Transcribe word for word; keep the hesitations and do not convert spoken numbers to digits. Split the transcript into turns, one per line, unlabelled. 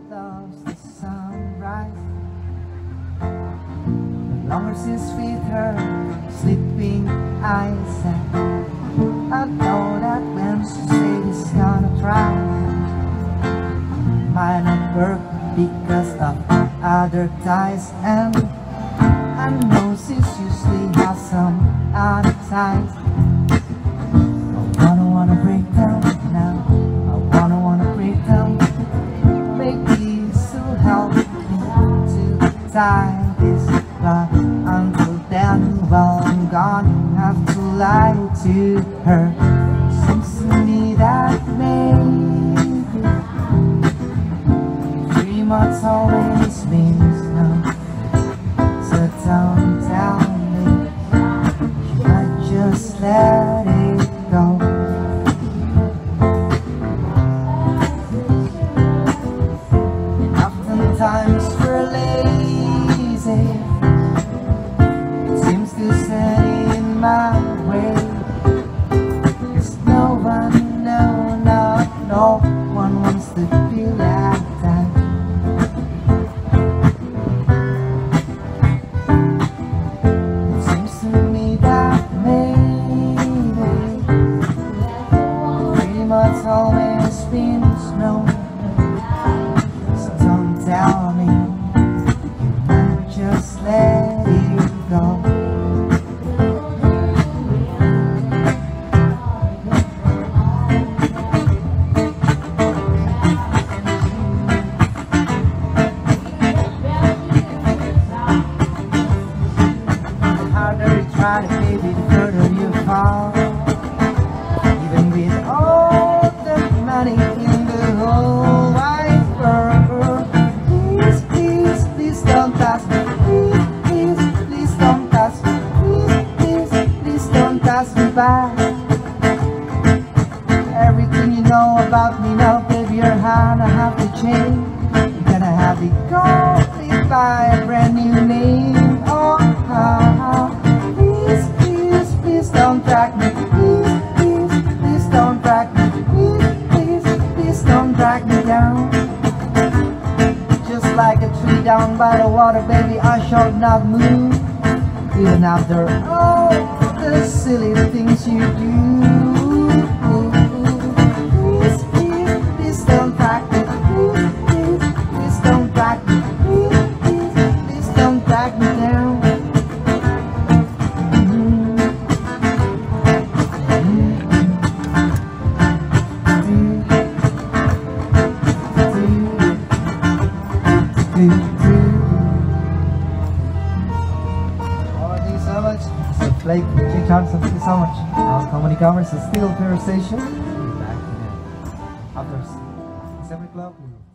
loves the sunrise. The longer she's with her sleeping eyes, and I know that when she says it's gonna try, might not work because of other ties. And I know she's usually has some other ties. I wanna wanna break down now. I wanna wanna break down. Maybe this will help me to tie this, but until then, well, I'm gonna have to lie to her. Seems to me that maybe three months always means no. So don't tell me you might just let it go. And oftentimes we're lazy. It seems to stand in my way. 'Cause no one, no, no, no one wants to feel like that. It's always been snow. So don't tell me you might just let it go. The harder you try to baby, the further you fall. Even with all money in the whole wide world, please, please, please don't touch me. Please, please, please don't touch me. Please, please, please don't touch me back. Everything you know about me now, baby, you're gonna have to change. You're gonna have to go by a brand new name. Oh, oh, oh. Please, please, please don't track me. Please, please, please don't track me. Please don't drag me down. Just like a tree down by the water, baby, I shall not move. Even after all the silly things you do. Please, please, please don't drag me. Please, please, please don't drag me. Please, please, please don't drag me down. Thank you so much. So Flake, Jake Johnson, thank you so much. Our comedy covers a still conversation. Back again. After seven o'clock.